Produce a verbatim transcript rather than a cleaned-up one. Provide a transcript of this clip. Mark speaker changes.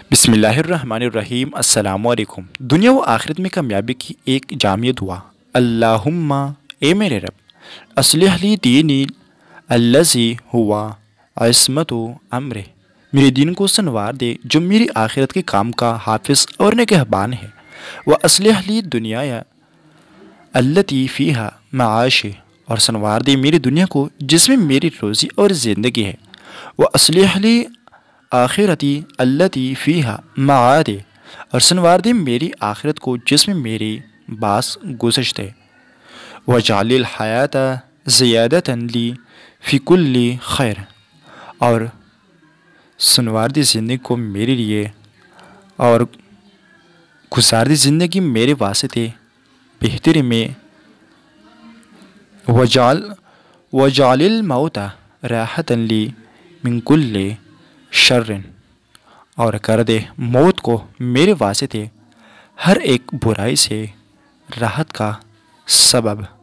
Speaker 1: بسم اللہ الرحمن الرحیم۔ السلام علیکم۔ دنیا و آخرت میں کامیابی کی ایک جامع دعا۔ اللہم، اے میرے رب، اصلح لی دینی الذی ہوا عصمت امرہ، میرے دین کو سنوار دے جو میری آخرت کے کام کا حافظ اور نگہبان ہے۔ و اصلح لی دنیا التی فیہا معاشی، اور سنوار دے میری دنیا کو جس میں میری روزی اور زندگی ہے۔ و اصلح لی آخرتی التی فیہا معادی، اور سنوار دے میری آخرت کو جس میں میری باس گزشت ہے۔ وجعل الحیات زیادۃ لی فی کل خیر، اور سنوار دی زندگی کو میرے لیے اور گزار دی زندگی میرے واسطے بہتری میں۔ وجعل وجعل الموت راحۃ لی من کل شر، اور کر دے موت کو میرے واسطے ہر ایک برائی سے راحت کا سبب۔